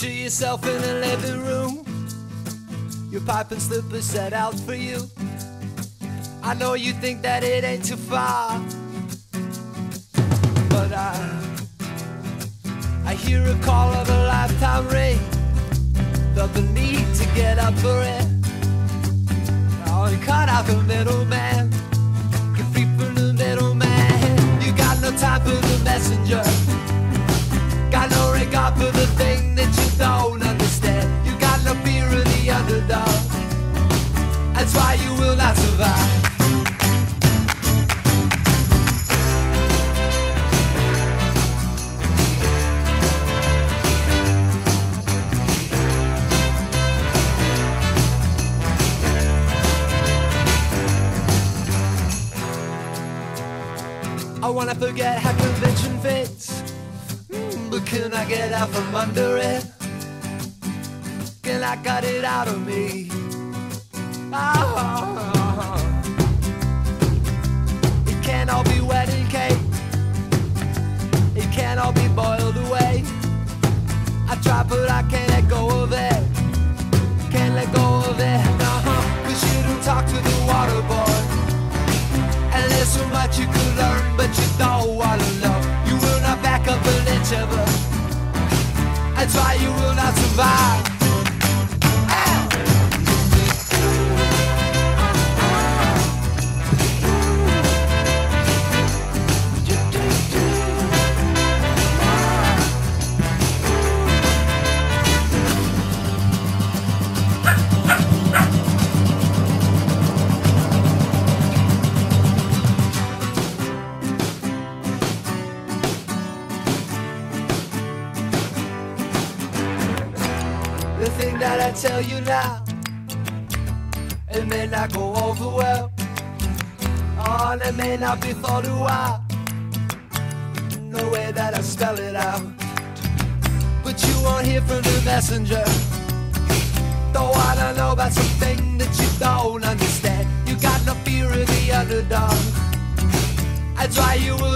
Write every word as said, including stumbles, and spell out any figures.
Picture yourself in a living room, your pipe and slippers set out for you. I know you think that it ain't too far, but I I hear a call of a lifetime ring. Felt the need to get up for it. Oh, and cut out the middleman. Get free from the middleman. You got no time for the messenger. Got no regard for the thing that you don't understand. You got no fear of the underdog. That's why you will not survive. I wanna forget how convention fits, mm, but can I get out from under it? Can I cut it out of me? Oh, it can't all be wedding cake. It can't all be boiled away. I try but I can't let go of it. Can't let go of it, uh-huh. Cause you don't talk to the water boy. And there's so much you could learn, but you don't wanna know. You will not back up an inch of it. That's why you will not survive. The thing that I tell you now, it may not go over well. Oh, and it may not be thought a while. No way that I spell it out. But you won't hear from the messenger. Don't wanna know about something that you don't understand. You got no fear of the underdog. That's why you will